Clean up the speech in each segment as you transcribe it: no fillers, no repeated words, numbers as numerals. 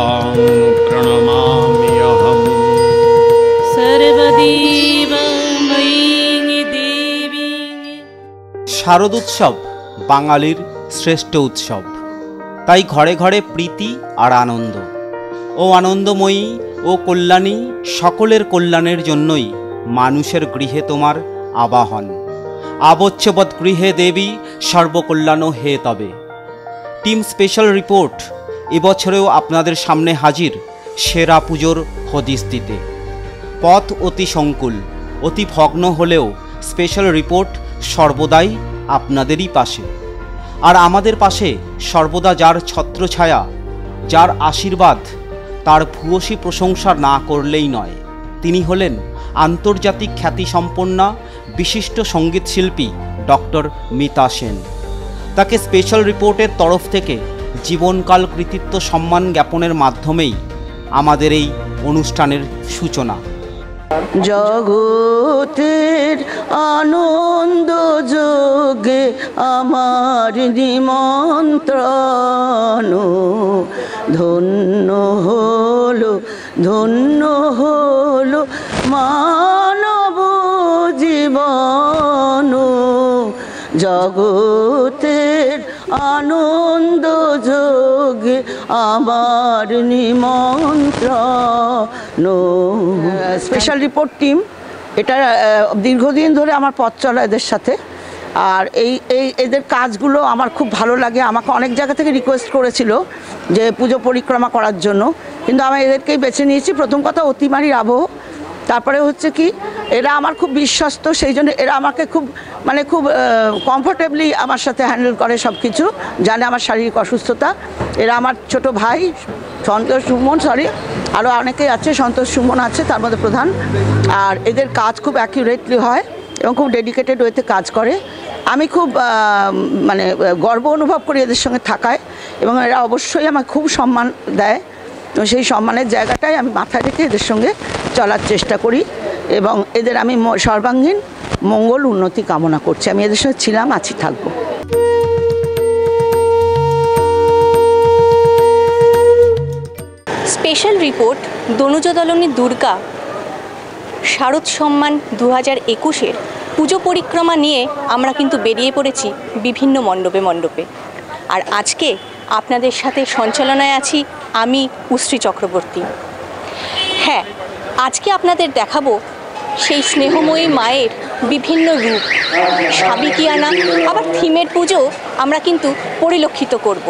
तां प्रणमाम्यहम्। सर्वदेवमयीं देवीं। শারদোৎসব বাঙালির শ্রেষ্ঠ উৎসব, তাই ঘরে ঘরে প্রীতি আর আনন্দ। ও আনন্দময়ী ও কল্যাণী, সকলের কল্যাণের জন্যই মানুষের গৃহে তোমার আবাহন। আবচ্ছবৎ গৃহে দেবী, সর্বকল্যাণ হে তবে। টিম স্পেশাল রিপোর্ট এবছরেও আপনাদের সামনে হাজির সেরা পুজোর হদিস দিতে। পথ অতি সংকুল, অতি ভগ্ন হলেও স্পেশাল রিপোর্ট সর্বদাই আপনাদেরই পাশে। আর আমাদের পাশে সর্বদা যার ছত্রছায়া, যার আশীর্বাদ, তার ভূয়সী প্রশংসা না করলেই নয়। তিনি হলেন আন্তর্জাতিক খ্যাতিসম্পন্না বিশিষ্ট সঙ্গীতশিল্পী ডক্টর মিতা সেন। তাকে স্পেশাল রিপোর্টের তরফ থেকে জীবনকাল কৃতিত্ব সম্মান জ্ঞাপনের মাধ্যমেই আমাদের এই অনুষ্ঠানের সূচনা। জগতের আনন্দ যোগে আমার নিমন্ত্রণ, ধন্য হলো ধন্য হলো মানব জীবন। জগতের আনন্দ যোগে আমার নিমন্ত্রণ। স্পেশাল রিপোর্ট টিম, এটা দীর্ঘদিন ধরে আমার পথ চলা এদের সাথে। আর এদের কাজগুলো আমার খুব ভালো লাগে। আমাকে অনেক জায়গা থেকে রিকোয়েস্ট করেছিল যে পুজো পরিক্রমা করার জন্য, কিন্তু আমি এদেরকেই বেছে নিয়েছি। প্রথম কথা অতিমারির আবহ, তারপরে হচ্ছে কি এরা আমার খুব বিশ্বস্ত, সেই জন্য এরা আমাকে খুব খুব কমফোর্টেবলি আমার সাথে হ্যান্ডেল করে সব কিছু, জানে আমার শারীরিক অসুস্থতা। এরা আমার ছোট ভাই সন্তোষ সুমন, আরও অনেকেই আছে, সন্তোষ সুমন আছে তার মধ্যে প্রধান। আর এদের কাজ খুব অ্যাকিউরেটলি হয় এবং খুব ডেডিকেটেড ওয়েতে কাজ করে। আমি খুব গর্ব অনুভব করি এদের সঙ্গে থাকায়, এবং এরা অবশ্যই আমাকে খুব সম্মান দেয়। তো সেই সম্মানের জায়গাটাই আমি মাথায় রেখে এদের সঙ্গে চলার চেষ্টা করি, এবং এদের আমি সর্বাঙ্গীন মঙ্গল উন্নতি কামনা করছি। আমি এদের সঙ্গে ছিলাম, আছি, থাকবো। স্পেশাল রিপোর্ট দনুজদলনী দুর্গা শারদ সম্মান 2021-এর পুজো পরিক্রমা নিয়ে আমরা কিন্তু বেরিয়ে পড়েছি বিভিন্ন মণ্ডপে মণ্ডপে। আর আজকে আপনাদের সাথে সঞ্চালনায় আছি আমি পুশ্রী চক্রবর্তী। হ্যাঁ, আজকে আপনাদের দেখাবো সেই স্নেহময়ী মায়ের বিভিন্ন রূপ, সাবিকিয়ানা আবার থিমের পুজো আমরা কিন্তু পরিলক্ষিত করব।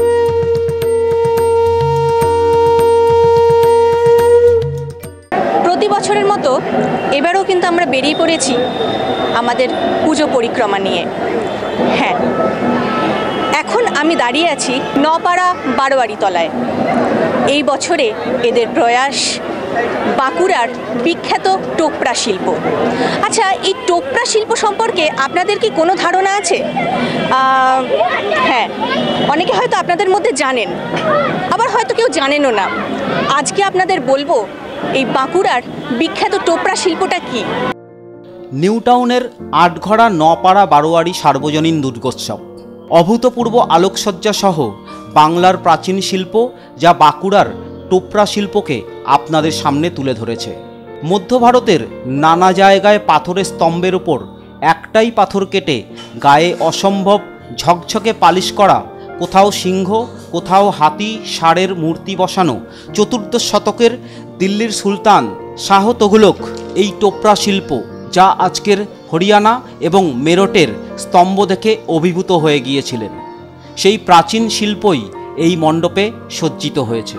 প্রতি বছরের মতো এবারও কিন্তু আমরা বেরিয়ে পড়েছি আমাদের পুজো পরিক্রমা নিয়ে। হ্যাঁ, এখন আমি দাঁড়িয়ে আছি নপাড়া বারোয়ারি তলায়। এই বছরে এদের প্রয়াস বাঁকুড়ার বিখ্যাত টোপরা শিল্প। আচ্ছা, এই টোপরা শিল্প সম্পর্কে আপনাদের কি কোনো ধারণা আছে? হ্যাঁ, অনেকে হয়তো আপনাদের মধ্যে জানেন, আবার হয়তো কেউ জানেনও না। আজকে আপনাদের বলবো এই বাঁকুড়ার বিখ্যাত টোপরা শিল্পটা কি। নিউ টাউনের আটঘরা নপাড়া বারোয়ারি সার্বজনীন দুর্গোৎসব অভূতপূর্ব আলোকসজ্জা সহ বাংলার প্রাচীন শিল্প, যা বাঁকুড়ার টোপরা শিল্পকে আপনাদের সামনে তুলে ধরেছে। মধ্য ভারতের নানা জায়গায় পাথরের স্তম্ভের উপর একটাই পাথর কেটে গায়ে অসম্ভব ঝকঝকে পালিশ করা, কোথাও সিংহ, কোথাও হাতি, ষাঁড়ের মূর্তি বসানো চতুর্দশ শতকের দিল্লির সুলতান শাহ তুঘলক এই টোপরা শিল্প, যা আজকের হরিয়ানা এবং মেরঠের স্তম্ভ দেখে অভিভূত হয়ে গিয়েছিলেন। সেই প্রাচীন শিল্পই এই মণ্ডপে সজ্জিত হয়েছে।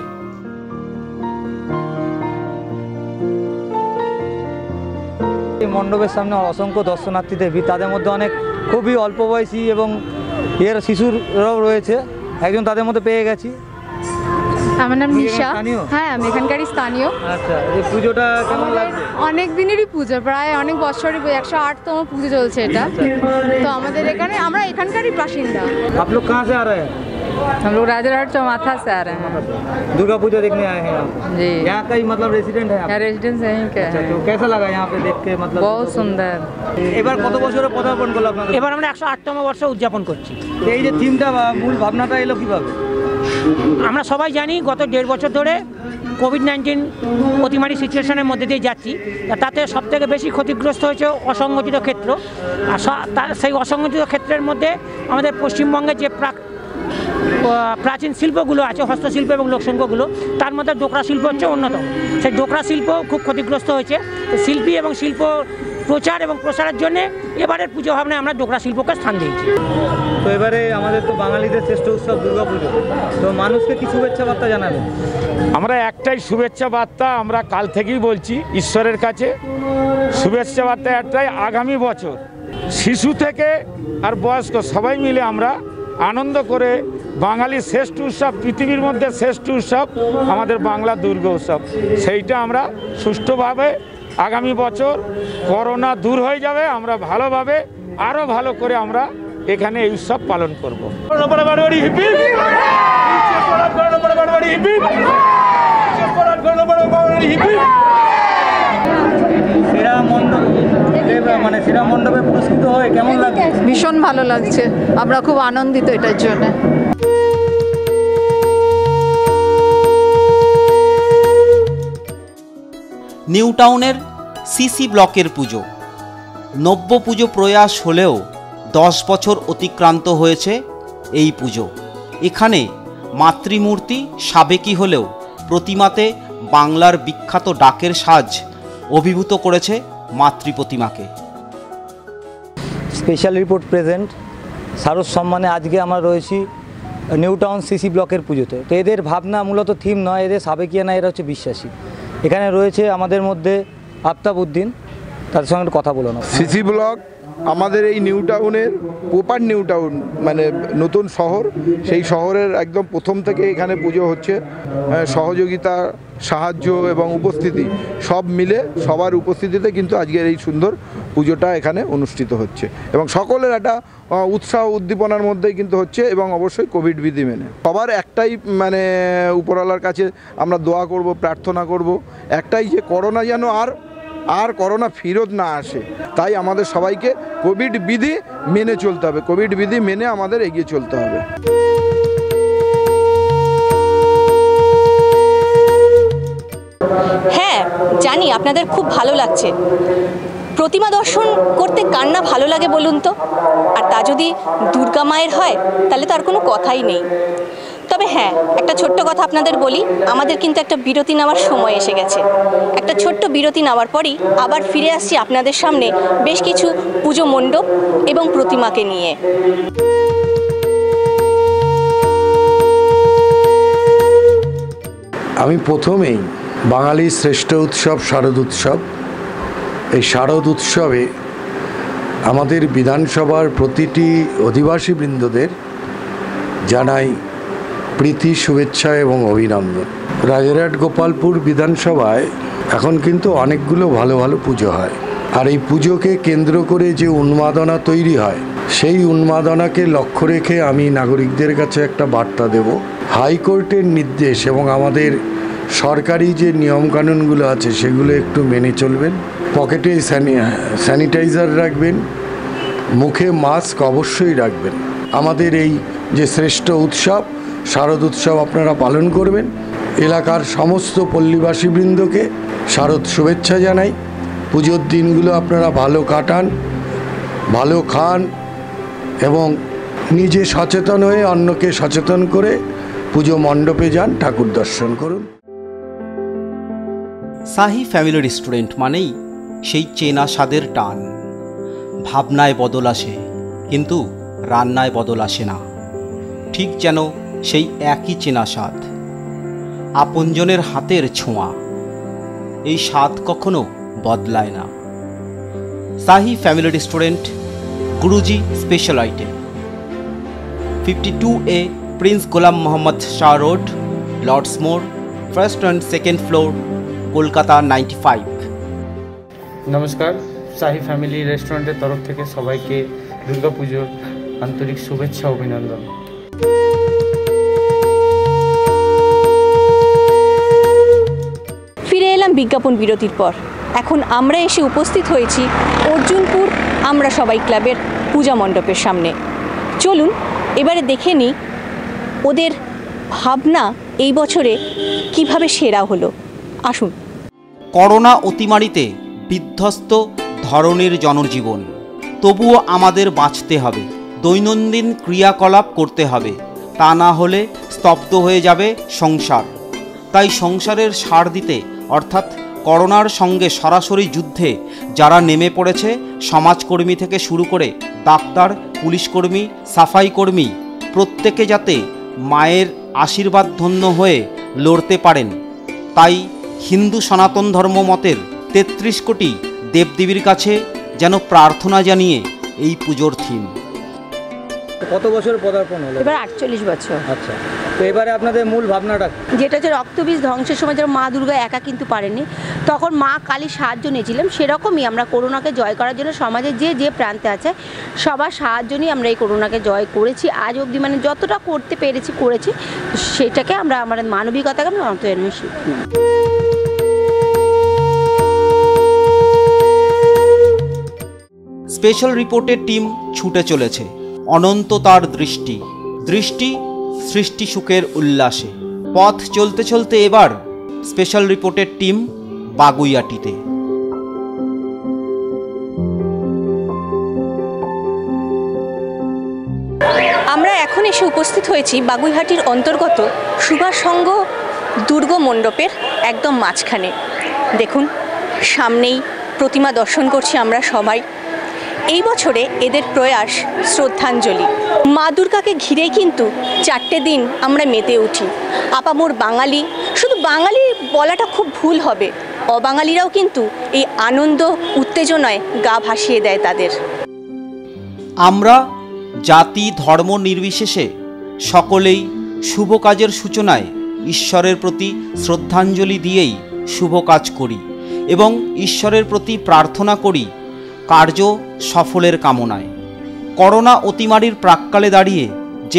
এই মণ্ডপের সামনে অসংখ্য দর্শনার্থীদের ভিড়, তাদের মধ্যে অনেক খুবই অল্প বয়সী এবং শিশুরাও রয়েছে। একজন তাদের মধ্যে পেয়ে গেছি। আমার নাম নিশা। হ্যাঁ, আমি এখানকারই স্থানীয়। আচ্ছা, এই পুজোটা কেমন লাগছে? অনেক দিনেরই পুজো, প্রায় অনেক বছরই, 108তম পুজো চলছে এটা। তো আমাদের এখানে, আমরা এখানকারই বাসিন্দা। आप लोग कहाँ से आ रहे हैं? हम लोग राजारहाट चौमाथा से आ रहे हैं। दुर्गा पूजा देखने आए हैं आप? जी। यहाँ का ही रेसिडेंट है आप? रेजिडेंस यहीं के अच्छा, हैं। तो कैसा लगा यहाँ पे देख के? बहुत সুন্দর। এবার কত বছরে পদার্পণ করলো আপনাদের? এবার আমরা 108তম বর্ষ উদযাপন করছি। এই যে থিমটা বা মূল ভাবনাটা এলো কিভাবে? আমরা সবাই জানি গত 1.5 বছর ধরে কোভিড-19 অতিমারি সিচুয়েশনের মধ্যে দিয়ে যাচ্ছি। তাতে সবথেকে বেশি ক্ষতিগ্রস্ত হয়েছে অসংগঠিত ক্ষেত্র। আর সেই অসংগঠিত ক্ষেত্রের মধ্যে আমাদের পশ্চিমবঙ্গের যে প্রাচীন শিল্পগুলো আছে, হস্তশিল্প এবং লোকশিল্পগুলো, তার মধ্যে ডোকরা শিল্প হচ্ছে অন্যতম। সেই ডোকরা শিল্প খুব ক্ষতিগ্রস্ত হয়েছে। শিল্পী এবং শিল্প প্রচার এবং প্রসারের জন্য এবারের পুজো ভাবনায় আমরা ডোকরা শিল্পকে স্থান দিয়েছি। তো এবারে আমাদের তো বাঙালিদের শ্রেষ্ঠ উৎসব দুর্গাপুজো, তো মানুষকে কি শুভেচ্ছা বার্তা জানাবেন? আমরা একটাই শুভেচ্ছা বার্তা আমরা কাল থেকেই বলছি ঈশ্বরের কাছে, শুভেচ্ছা বার্তা একটাই, আগামী বছর শিশু থেকে আর বয়স্ক সবাই মিলে আমরা আনন্দ করে বাঙালির শ্রেষ্ঠ উৎসব, পৃথিবীর মধ্যে শ্রেষ্ঠ উৎসব আমাদের বাংলা দুর্গা উৎসব, সেইটা আমরা সুষ্ঠুভাবে আগামী বছর করোনা দূর হয়ে যাবে, আমরা ভালোভাবে আরও ভালো করে আমরা এখানে এই উৎসব পালন করব। সেরা মণ্ডপে পুরস্কৃত হয়ে কেমন লাগছে? ভীষণ ভালো লাগছে, আমরা খুব আনন্দিত এটার জন্য। নিউ টাউনের সিসি ব্লকের পুজো নব্য পুজো প্রয়াস হলেও 10 বছর অতিক্রান্ত হয়েছে এই পুজো। এখানে মাতৃমূর্তি সাবেকি হলেও প্রতিমাতে বাংলার বিখ্যাত ডাকের সাজ অভিভূত করেছে মাতৃপ্রতিমাকে। স্পেশাল রিপোর্ট প্রেজেন্ট শারদ সম্মানে আজকে আমরা রয়েছি নিউ টাউন সিসি ব্লকের পুজোতে। তো এদের ভাবনা মূলত থিম নয়, এদের সাবেকিয়া না, এরা হচ্ছে বিশ্বাসী। এখানে রয়েছে আমাদের মধ্যে আফতাব উদ্দিন, তাদের সঙ্গে কথা বলো না। সিসি ব্লক আমাদের এই নিউ টাউনের প্রপার নিউ টাউন, মানে নতুন শহর, সেই শহরের একদম প্রথম থেকে এখানে পুজো হচ্ছে। সহযোগিতা, সাহায্য এবং উপস্থিতি সব মিলে সবার উপস্থিতিতে কিন্তু আজকের এই সুন্দর পুজোটা এখানে অনুষ্ঠিত হচ্ছে এবং সকলের একটা উৎসাহ উদ্দীপনার মধ্যেই কিন্তু হচ্ছে এবং অবশ্যই কোভিড বিধি মেনে। সবার একটাই মানে উপরওয়ালার কাছে আমরা দোয়া করব, প্রার্থনা করব একটাই, যে করোনা যেন আর করোনা ফেরত না আসে। তাই আমাদের সবাইকে কোভিড বিধি মেনে চলতে হবে, কোভিড বিধি মেনে আমাদের এগিয়ে চলতে হবে। হ্যাঁ, জানি আপনাদের খুব ভালো লাগছে। প্রতিমা দর্শন করতে কার না ভালো লাগে বলুন তো? আর তা যদি দুর্গা মায়ের হয় তাহলে তো আর কোনো কথাই নেই। তবে হ্যাঁ, একটা ছোট্ট কথা আপনাদের বলি, আমাদের কিন্তু একটা বিরতি নেওয়ার সময় এসে গেছে। একটা ছোট্ট বিরতি নেওয়ার পরই আবার ফিরে আসছি আপনাদের সামনে বেশ কিছু পুজো মণ্ডপ এবং প্রতিমাকে নিয়ে। আমি প্রথমেই বাঙালির শ্রেষ্ঠ উৎসব শারদ উৎসব, এই শারদ উৎসবে আমাদের বিধানসভার প্রতিটি অধিবাসীবৃন্দদের জানাই প্রীতি, শুভেচ্ছা এবং অভিনন্দন। রাজারহাট গোপালপুর বিধানসভায় এখন কিন্তু অনেকগুলো ভালো ভালো পুজো হয়, আর এই পুজোকে কেন্দ্র করে যে উন্মাদনা তৈরি হয়, সেই উন্মাদনাকে লক্ষ্য রেখে আমি নাগরিকদের কাছে একটা বার্তা দেব। হাইকোর্টের নির্দেশ এবং আমাদের সরকারি যে নিয়মকানুনগুলো আছে সেগুলো একটু মেনে চলবেন। পকেটে স্যানিটাইজার রাখবেন, মুখে মাস্ক অবশ্যই রাখবেন। আমাদের এই যে শ্রেষ্ঠ উৎসব শারদ উৎসব আপনারা পালন করবেন। এলাকার সমস্ত পল্লীবাসীবৃন্দকে শারদ শুভেচ্ছা জানাই। পুজোর দিনগুলো আপনারা ভালো কাটান, ভালো খান এবং নিজে সচেতন হয়ে অন্যকে সচেতন করে পুজো মণ্ডপে যান, ঠাকুর দর্শন করুন। শাহী ফ্যামিলি রেস্টুরেন্ট মানেই সেই চেনা স্বাদের টান। ভাবনায় বদল আসে কিন্তু রান্নায় বদল আসে না, ঠিক যেন সেই একই চেনা স্বাদ, আপনজনের হাতের ছোঁয়া। এই স্বাদ কখনো বদলায় না। Shahi family restaurant, Guruji special item, 52A prince Golam Mohammad Shah road, Lords মোড়, first and second floor, Kolkata 95। নমস্কার, শাহী ফ্যামিলি রেস্টুরেন্টের তরফ থেকে সবাইকে দুর্গাপুজোর আন্তরিক শুভেচ্ছা অভিনন্দন। ফিরে এলাম বিজ্ঞাপন বিরতির পর। এখন আমরা এসে উপস্থিত হয়েছি অর্জুনপুর আমরা সবাই ক্লাবের পূজা মণ্ডপের সামনে। চলুন এবারে দেখে নিই ওদের ভাবনা এই বছরে কিভাবে সেরা হলো, আসুন। করোনা অতিমারিতে বিধ্বস্ত ধরনের জনজীবন, তবুও আমাদের বাঁচতে হবে, দৈনন্দিন ক্রিয়াকলাপ করতে হবে, তা না হলে স্তব্ধ হয়ে যাবে সংসার। তাই সংসারের সার দিতে অর্থাৎ করোনার সঙ্গে সরাসরি যুদ্ধে যারা নেমে পড়েছে, সমাজকর্মী থেকে শুরু করে ডাক্তার, পুলিশকর্মী, সাফাই কর্মী, প্রত্যেকে যাতে মায়ের আশীর্বাদ ধন্য হয়ে লড়তে পারেন, তাই হিন্দু সনাতন ধর্ম মতের ৩৩ কোটি দেবদেবীর কাছে যেন প্রার্থনা জানিয়ে এই পুজোর থিম। কত বছর পদার্পণ হলো? এবার 48 বছর। আচ্ছা, তো এবারে আপনাদের মূল ভাবনাটা যেটা হচ্ছে রক্তবীজ ধ্বংসের সময় যেন মা দুর্গা একা কিন্তু পারেনি, তখন মা কালী সাহায্য নিয়েছিলাম। সেরকমই আমরা করোনাকে জয় করার জন্য সমাজের যে প্রান্তে আছে সবার সাহায্য নিয়ে আমরা এই করোনাকে জয় করেছি আজ অবধি, মানে যতটা করতে পেরেছি করেছি। সেটাকে আমরা আমাদের মানবিকতাকে আমরা অন্তর্জন্মে শিখি। স্পেশাল রিপোর্টের টিম ছুটে চলেছে অনন্ত তার দৃষ্টি সৃষ্টি সুখের উল্লাসে। পথ চলতে চলতে এবার স্পেশাল রিপোর্টের টিম বাগুইআটিতে। আমরা এখন এসে উপস্থিত হয়েছি বাগুইহাটির অন্তর্গত সুভাষ সংঘ দুর্গ মণ্ডপের একদম মাঝখানে। দেখুন, সামনেই প্রতিমা দর্শন করছি আমরা সবাই। এই বছরে এদের প্রয়াস শ্রদ্ধাঞ্জলি। মা দুর্গাকে ঘিরেই কিন্তু 4টে দিন আমরা মেতে উঠি। আপামোর বাঙালি, শুধু বাঙালি বলাটা খুব ভুল হবে, অবাঙালিরাও কিন্তু এই আনন্দ উত্তেজনায় গা ভাসিয়ে দেয় তাদের। আমরা জাতি ধর্ম নির্বিশেষে সকলেই শুভ কাজের সূচনায় ঈশ্বরের প্রতি শ্রদ্ধাঞ্জলি দিয়েই শুভ কাজ করি এবং ঈশ্বরের প্রতি প্রার্থনা করি কার্য সফলের কামনায়। করোনা অতিমারির প্রাক্কালে দাঁড়িয়ে যে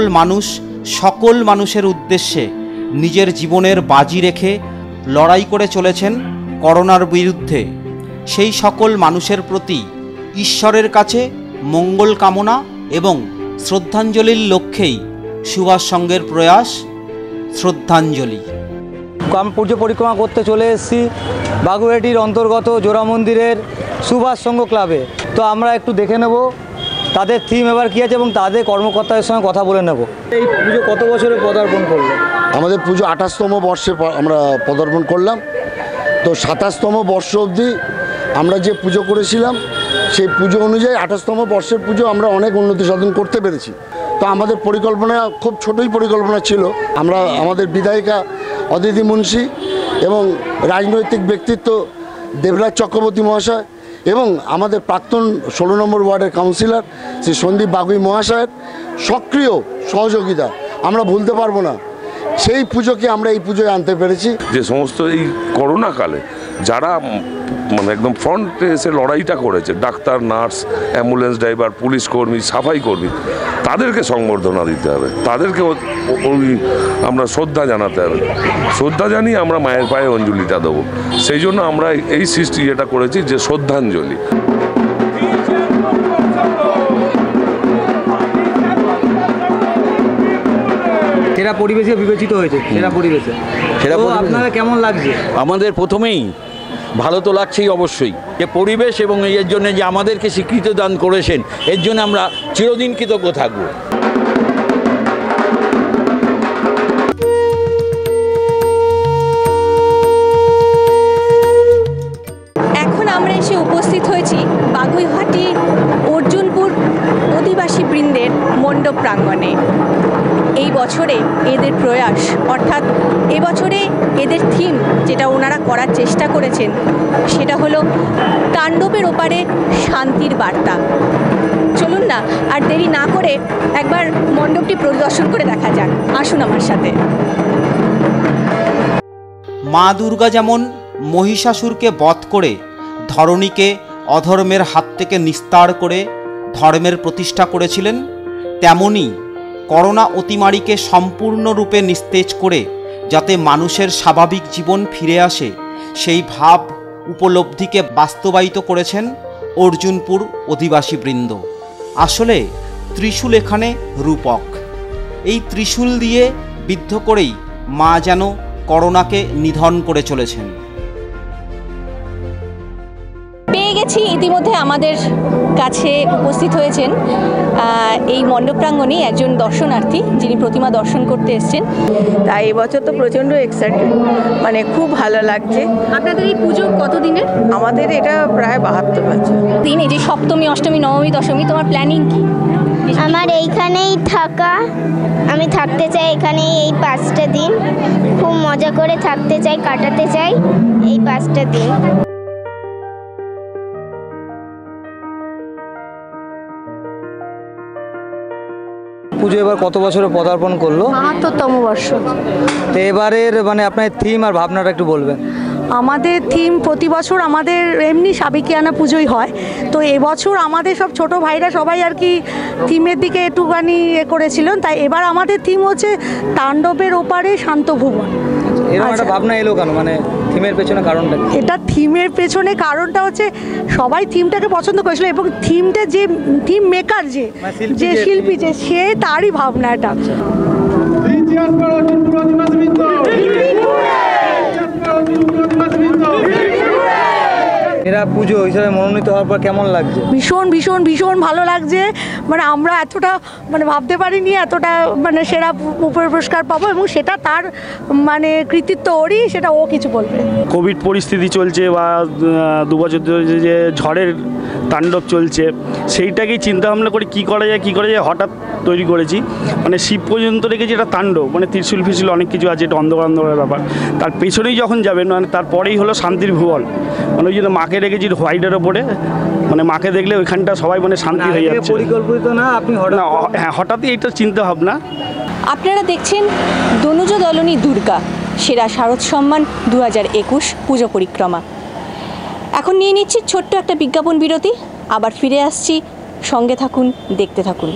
সকল মানুষের উদ্দেশ্যে নিজের জীবনের বাজি রেখে লড়াই করে চলেছেন করোনার বিরুদ্ধে, সেই সকল মানুষের প্রতি ঈশ্বরের কাছে মঙ্গল কামনা এবং শ্রদ্ধাঞ্জলির লক্ষ্যেই সুভাষ সংঘের প্রয়াস শ্রদ্ধাঞ্জলি। আমি পুজো পরিক্রমা করতে চলে এসেছি বাগুইআটির অন্তর্গত জোড়া মন্দিরের সুভাষ সংঘ ক্লাবে। তো আমরা একটু দেখে নেব তাদের থিম এবার কী আছে এবং তাদের কর্মকর্তাদের সঙ্গে কথা বলে নেব। এই পুজো কত বছরে পদার্পণ করলো? আমাদের পুজো 28তম বর্ষে আমরা পদার্পণ করলাম। তো 27তম বর্ষ অবধি আমরা যে পুজো করেছিলাম সেই পুজো অনুযায়ী 28তম বর্ষের পুজো আমরা অনেক উন্নতি সাধন করতে পেরেছি। তো আমাদের পরিকল্পনা খুব ছোটোই পরিকল্পনা ছিল। আমরা আমাদের বিধায়িকা অদিতি মুন্সি এবং রাজনৈতিক ব্যক্তিত্ব দেবরাজ চক্রবর্তী মহাশয় এবং আমাদের প্রাক্তন 16 নম্বর ওয়ার্ডের কাউন্সিলর শ্রী সন্দীপ বাগুই মহাশয়ের সক্রিয় সহযোগিতা আমরা ভুলতে পারবো না। সেই পুজোকে আমরা এই পুজোয় আনতে পেরেছি। যে সমস্ত এই করোনা কালে যারা মানে একদম ফ্রন্টে এসে লড়াইটা করেছে, doctor, nurse, ambulance driver, police কর্মী, সাফাই কর্মী, তাদেরকে সংবর্ধনা দিতে হবে, তাদেরকে আমরা শ্রদ্ধা জানাতে হবে। শ্রদ্ধা জানিয়ে আমরা মায়ের পায়ে অঞ্জলিটা দেবো। সেই জন্য আমরা এই সৃষ্টি যেটা করেছি যে শ্রদ্ধাঞ্জলি। সেরা পরিবেশে বিবেচিত হয়েছে, সেরা পরিবেশে। আপনারা কেমন লাগছে? আমাদের প্রথমেই ভালো তো লাগছেই অবশ্যই, যে পরিবেশ এবং এর জন্য যে আমাদেরকে স্বীকৃতি দান করেছেন এর জন্য আমরা চিরদিন কৃতজ্ঞ থাকব। এখন আমরা এসে উপস্থিত হয়েছি বাগুইহাটি অর্জুনপুর অধিবাসী বৃন্দের মণ্ডপ প্রাঙ্গণে। এই বছরে এদের প্রয়াস অর্থাৎ এবছরে এদের থিম যেটা ওনারা করার চেষ্টা করেছেন সেটা হলো তাণ্ডবের ওপারে শান্তির বার্তা। চলুন না আর দেরি না করে একবার মণ্ডপটি পরিদর্শন করে দেখা যাক, আসুন আমার সাথে। মা দুর্গা যেমন মহিষাসুরকে বধ করে ধরণীকে অধর্মের হাত থেকে নিস্তার করে ধর্মের প্রতিষ্ঠা করেছিলেন, তেমনি করোনা অতিমারিকে সম্পূর্ণরূপে নিস্তেজ করে যাতে মানুষের স্বাভাবিক জীবন ফিরে আসে সেই ভাব উপলব্ধিকে বাস্তবায়িত করেছেন অর্জুনপুর অধিবাসী বৃন্দ। আসলে ত্রিশূল এখানে রূপক। এই ত্রিশূল দিয়ে বিদ্ধ করেই মা যেন করোনাকে নিধন করে চলেছেন। পেয়ে গেছি ইতিমধ্যে আমাদের কাছে উপস্থিত হয়েছেন এই মণ্ডপ প্রাঙ্গণে একজন দর্শনার্থী, যিনি প্রতিমা দর্শন করতে এসেছেন। তাই এবছর তো প্রচণ্ড এক্সাইটেড, মানে খুব ভালো লাগছে। আপনাদের এই পুজো কত দিনের? আমাদের এটা প্রায় 72 বছর। দিন এই যে সপ্তমী, অষ্টমী, নবমী, দশমী, তোমার প্ল্যানিং কি? আমার এইখানেই থাকা, আমি থাকতে চাই এখানেই এই 5টা দিন, খুব মজা করে থাকতে চাই, কাটাতে চাই এই 5টা দিন। পুজো এবার কত বছরে পদার্পণ করলো? ৭২তম বর্ষ। তো এবারের মানে আপনার থিম আর ভাবনাটা একটু বলবেন। আমাদের থিম প্রতি বছর আমাদের এমনি সাবেকিয়ানা পুজোই হয়, তো এবছর আমাদের সব ছোট ভাইরা সবাই আর কি থিমের দিকে একটুখানি করেছিলেন, তাই এবার আমাদের থিম হচ্ছে তাণ্ডবের ওপারে শান্ত ভুবন। এরকম একটা ভাবনা এলো কেন, মানে থিমের পেছনে কারণটা? এটা থিমের পেছনে কারণটা হচ্ছে সবাই থিমটাকে পছন্দ করেছিল এবং থিমটা যে থিম মেকার যে শিল্পী যে সে তারই ভাবনা এটা। এরা পুজো হিসাবে মনোনীত হওয়ার পর কেমন লাগছে? ভীষণ ভীষণ ভীষণ ভালো লাগছে, মানে আমরা এতটা মানে ভাবতে পারিনি এতটা মানে সেরা পুরস্কার পাবো, এবং সেটা তার মানে কৃতিত্ব ওরই, সেটা ও কিছু বলবে। কোভিড পরিস্থিতি চলছে বা 2 বছর ধরে যে ঝড়ের তাণ্ডব চলছে, সেইটাকেই চিন্তা ভাবনা করে কী করা যায় হঠাৎ তৈরি করেছি। মানে শিব পর্যন্ত রেখেছি এটা তাণ্ডব, মানে ত্রিশূল ফিশূল অনেক কিছু আছে, এটা অন্ধকার ব্যাপার। তার পেছনেই যখন যাবেন মানে তারপরেই হলো শান্তির ভুবন, মানে ওই জন্য মাকে রেখেছি হোয়াইটের ওপরে, মানে মাকে দেখলে ওইখানটা সবাই মানে শান্তি হয়ে যাচ্ছে। পরিকল্পিত না, আপনি হ্যাঁ হঠাৎই এইটা চিন্তা ভাবনা। আপনারা দেখছেন দনুজ দলনী দুর্গা সেরা শারদ সম্মান 2021 পুজো পরিক্রমা। এখন নিয়ে নিচ্ছি ছোট্ট একটা বিজ্ঞাপন বিরতি, আবার ফিরে আসছি, সঙ্গে থাকুন, দেখতে থাকুন।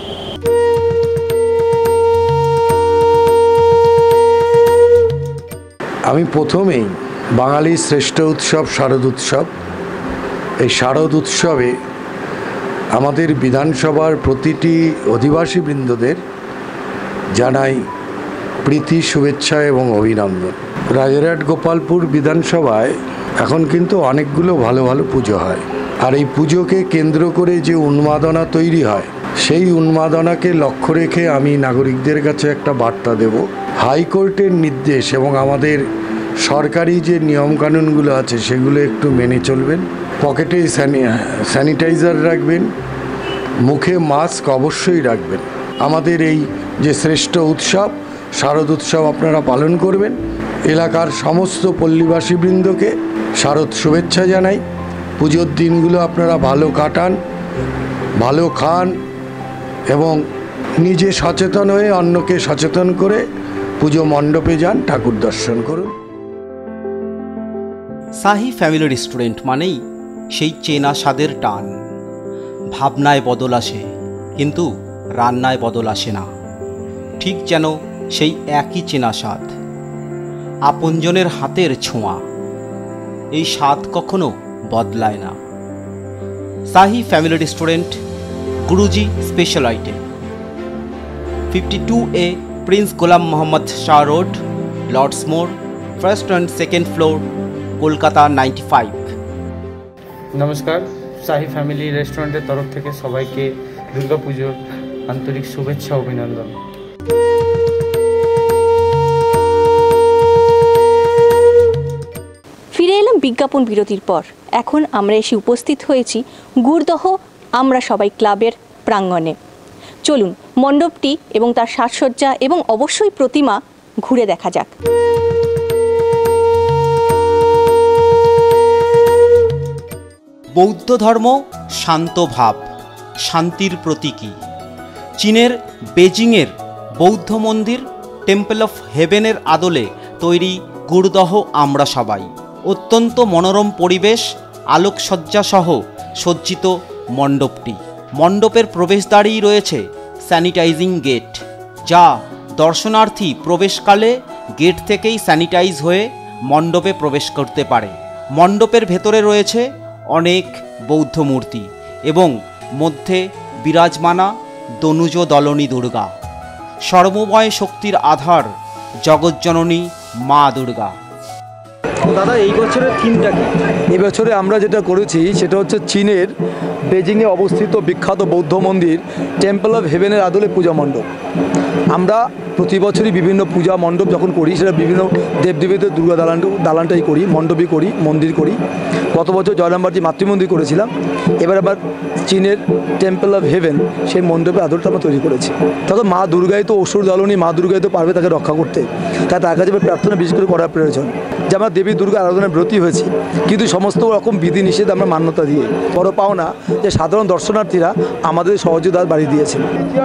আমি প্রথমেই বাঙালির শ্রেষ্ঠ উৎসব শারদ উৎসব, এই শারদ উৎসবে আমাদের বিধানসভার প্রতিটি অধিবাসী বৃন্দদের জানাই প্রীতি, শুভেচ্ছা এবং অভিনন্দন। রাজারহাট গোপালপুর বিধানসভায় এখন কিন্তু অনেকগুলো ভালো ভালো পুজো হয়, আর এই পুজোকে কেন্দ্র করে যে উন্মাদনা তৈরি হয়, সেই উন্মাদনাকে লক্ষ্য রেখে আমি নাগরিকদের কাছে একটা বার্তা দেব। হাইকোর্টের নির্দেশ এবং আমাদের সরকারি যে নিয়মকানুনগুলো আছে সেগুলো একটু মেনে চলবেন। পকেটে স্যানিটাইজার রাখবেন, মুখে মাস্ক অবশ্যই রাখবেন। আমাদের এই যে শ্রেষ্ঠ উৎসব শারদ উৎসব আপনারা পালন করবেন। এলাকার সমস্ত পল্লীবাসীবৃন্দকে শারদ শুভেচ্ছা জানাই। পুজোর দিনগুলো আপনারা ভালো কাটান, ভালো খান এবং নিজে সচেতন হয়ে অন্যকে সচেতন করে পুজো মণ্ডপে যান, ঠাকুর দর্শন করুন। শাহী ফ্যামিলি রেস্টুরেন্ট মানেই সেই চেনা স্বাদের টান। ভাবনায় বদল আসে কিন্তু রান্নায় বদল আসে না, ঠিক যেন সেই একই চেনা স্বাদ, আপনজনের হাতের ছোঁয়া। এই স্বাদ কখনো বদলায় না। Shahi family restaurant, Guruji special item, 52A prince Golam Mohammad Shah road, Lords মোড়, 1st and 2nd floor, Kolkata 95। নমস্কার, শাহী ফ্যামিলি রেস্টুরেন্টের তরফ থেকে সবাইকে দুর্গাপুজোর আন্তরিক শুভেচ্ছা অভিনন্দন। ফিরে এলাম বিজ্ঞাপন বিরতির পর। এখন আমরা এসে উপস্থিত হয়েছি গুড়দহ আমরা সবাই ক্লাবের প্রাঙ্গণে। চলুন মণ্ডপটি এবং তার সাজসজ্জা এবং অবশ্যই প্রতিমা ঘুরে দেখা যাক। বৌদ্ধ ধর্ম শান্ত ভাব, শান্তির প্রতীকী। চীনের বেজিংয়ের বৌদ্ধ মন্দির টেম্পল অফ হেভেনের আদলে তৈরি গুড়দহ আমরা সবাই। অত্যন্ত মনোরম পরিবেশ, আলোকসজ্জাসহ সজ্জিত মণ্ডপটি। মণ্ডপের প্রবেশদ্বারেই রয়েছে স্যানিটাইজিং গেট, যা দর্শনার্থী প্রবেশকালে গেট থেকেই স্যানিটাইজ হয়ে মণ্ডপে প্রবেশ করতে পারে। মণ্ডপের ভেতরে রয়েছে অনেক বৌদ্ধ মূর্তি এবং মধ্যে বিরাজমানা দনুজ দলনী দুর্গা। সর্বময় শক্তির আধার জগজ্জননী মা দুর্গা। দাদা এই বছরের থিমটা কি? এই বছরে আমরা যেটা করেছি সেটা হচ্ছে চীনের বেজিংয়ে অবস্থিত বিখ্যাত বৌদ্ধ মন্দির টেম্পল অফ হেভেনের আদলে পূজা মণ্ডপ। আমরা প্রতি বছরই বিভিন্ন পূজা মণ্ডপ যখন করি সেটা বিভিন্ন দেবদেবীদের দুর্গা দালানটাই করি, মণ্ডপই করি, মন্দির করি। গত বছর জয়রামবাটি মাতৃমন্দির করেছিলাম, এবার আবার চীনের টেম্পল অফ হেভেন সেই মণ্ডপের আদলটা আমরা তৈরি করেছি। তখন মা দুর্গাই তো অসুর দলনী, মা দুর্গাই তো পারবে তাকে রক্ষা করতে, তাই তার কাছে প্রার্থনা বিশেষ করে করার প্রয়োজন। যে আমরা দেবী দুর্গা আরাধনায় ব্রতী হয়েছি, কিন্তু সমস্ত রকম বিধি নিষেধ আমরা মান্যতা দিয়ে বড় পাওনা যে সাধারণ দর্শনার্থীরা আমাদের সহযোগিতা বাড়িয়ে দিয়েছেন।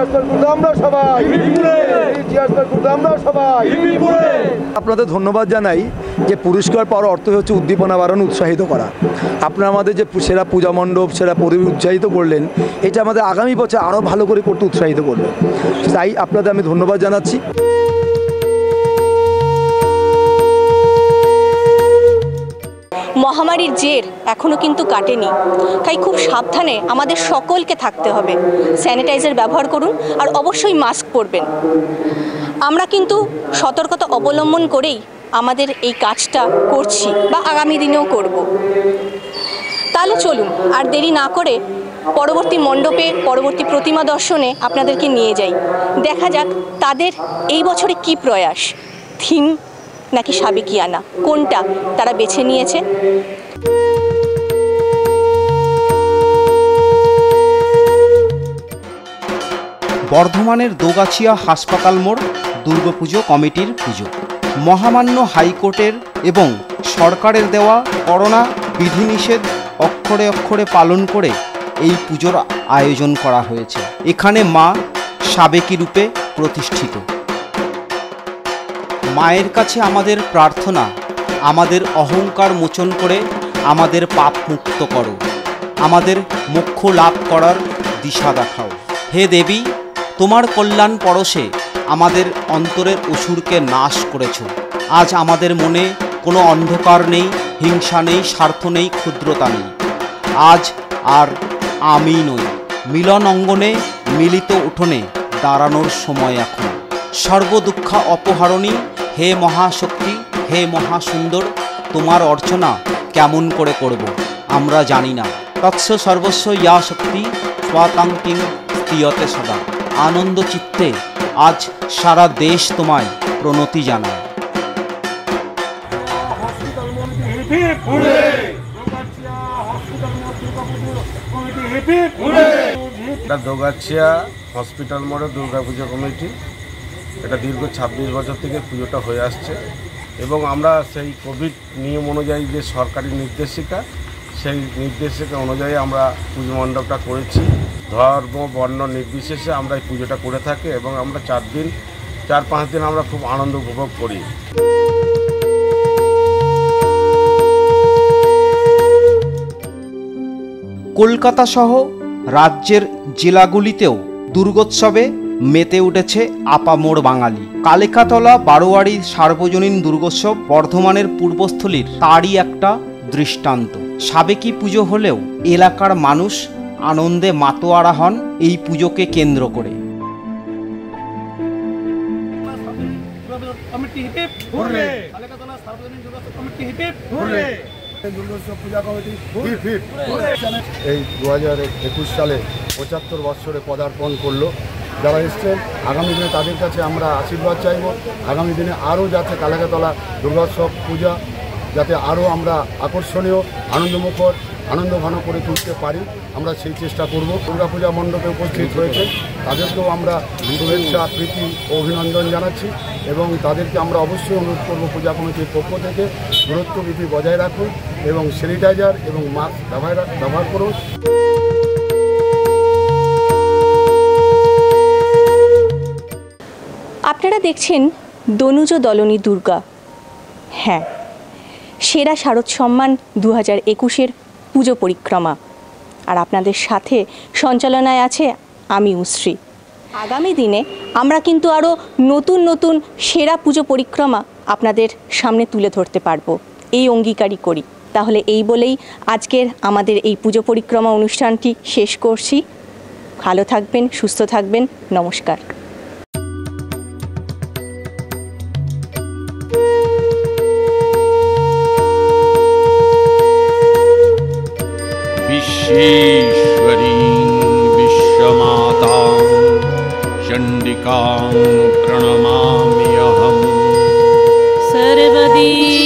আপনাদের ধন্যবাদ জানাই যে পুরস্কার পাওয়ার অর্থ হচ্ছে উদ্দীপনা বাড়ানো, উৎসাহিত করা। আপনারা আমাদের যে সেরা পূজা মণ্ডপ, সেরা পরিবেশ উৎসাহিত করলেন, এটা আমাদের আগামী বছর আরও ভালো করে করতে উৎসাহিত করবে। তাই আপনাদের আমি ধন্যবাদ জানাচ্ছি। মহামারীর জের এখনও কিন্তু কাটেনি, তাই খুব সাবধানে আমাদের সকলকে থাকতে হবে। স্যানিটাইজার ব্যবহার করুন আর অবশ্যই মাস্ক পরবেন। আমরা কিন্তু সতর্কতা অবলম্বন করেই আমাদের এই কাজটা করছি বা আগামী দিনেও করব। তাহলে চলুন আর দেরি না করে পরবর্তী মণ্ডপে, পরবর্তী প্রতিমা দর্শনে আপনাদেরকে নিয়ে যাই। দেখা যাক তাদের এই বছরে কি প্রয়াস, থিম নাকি সাবেকিয়ানা, কোনটা তারা বেছে নিয়েছে। বর্ধমানের দোগাছিয়া হাসপাতাল মোড় দুর্গাপুজো কমিটির পুজো। মহামান্য হাইকোর্টের এবং সরকারের দেওয়া করোনা বিধিনিষেধ অক্ষরে অক্ষরে পালন করে এই পুজোর আয়োজন করা হয়েছে। এখানে মা সাবেকি রূপে প্রতিষ্ঠিত। মায়ের কাছে আমাদের প্রার্থনা, আমাদের অহংকার মোচন করে আমাদের পাপ মুক্ত করো, আমাদের মোক্ষ লাভ করার দিশা দেখাও। হে দেবী, তোমার কল্যাণ পরশে আমাদের অন্তরের অসুরকে নাশ করেছ। আজ আমাদের মনে কোনো অন্ধকার নেই, হিংসা নেই, স্বার্থ নেই, ক্ষুদ্রতা নেই। আজ আর আমি নই, মিলন অঙ্গনে মিলিত উঠোনে দাঁড়ানোর সময় এখন। সর্বদুঃখ অপহারণী হে মহাশক্তি, হে মহাসুন্দর, তোমার অর্চনা কেমন করে করব আমরা জানি না। তৎস সর্বস্ব ইয়া শক্তি স্বাতাঙ্কিং স্থিয়তে সদা। আনন্দ চিত্তে আজ সারা দেশ তোমায় প্রণতি জানায়। দোগাছিয়া হসপিটাল মোড়ে দুর্গাপুজো কমিটি, এটা দীর্ঘ 26 বছর থেকে পুজোটা হয়ে আসছে এবং আমরা সেই কোভিড নিয়ম অনুযায়ী যে সরকারি নির্দেশিকা, সেই নির্দেশিকা অনুযায়ী আমরা পুজো মণ্ডপটা করেছি। ধর্ম বর্ণ নির্বিশেষে আমরা এই পুজোটা করে থাকি এবং আমরা 4-5 দিন আমরা খুব আনন্দ উপভোগ করি। কলকাতা সহ রাজ্যের জেলাগুলিতেও দুর্গোৎসবে মেতে উঠেছে আপামোর বাঙালি। কালিকাতলা বারোয়ারি সার্বজনীন দুর্গোৎসব বর্ধমানের পূর্বস্থলীর তারই একটা দৃষ্টান্ত। সাবেকি পুজো হলেও এলাকার মানুষ আনন্দে মাতোয়ারা হন এই পুজোকে কেন্দ্র করে। এই 2021 সালে 75 বছরে পদার্পণ করলো। যারা এসছেন আগামী দিনে তাদের কাছে আমরা আশীর্বাদ চাইব। আগামী দিনে আরও যাতে কালিকাতলা দুর্গোৎসব পূজা যাতে আরও আমরা আকর্ষণীয়, আনন্দমুখর, আনন্দঘন করে তুলতে পারি, আমরা সেই চেষ্টা করব। দুর্গাপূজা মণ্ডপে উপস্থিত হয়েছে তাদেরকেও আমরা শুভেচ্ছা, প্রীতি ও অভিনন্দন জানাচ্ছি এবং তাদেরকে আমরা অবশ্যই অনুরোধ করব পূজা কমিটির পক্ষ থেকে দূরত্ববিধি বজায় রাখুন এবং স্যানিটাইজার এবং মাস্ক ব্যবহার করুন। আপনারা দেখছেন দনুজ দলনী দুর্গা। হ্যাঁ, সেরা শারদ সম্মান 2021-এর পুজো পরিক্রমা। আর আপনাদের সাথে সঞ্চালনায় আছে আমি উশ্রী। আগামী দিনে আমরা কিন্তু আরও নতুন নতুন সেরা পুজো পরিক্রমা আপনাদের সামনে তুলে ধরতে পারবো, এই অঙ্গীকারই করি। তাহলে এই বলেই আজকের আমাদের এই পুজো পরিক্রমা অনুষ্ঠানটি শেষ করছি। ভালো থাকবেন, সুস্থ থাকবেন, নমস্কার। विश्वेश्वरीं विश्वमातां चण्डिकां प्रणमाम्यहम्। सर्वदी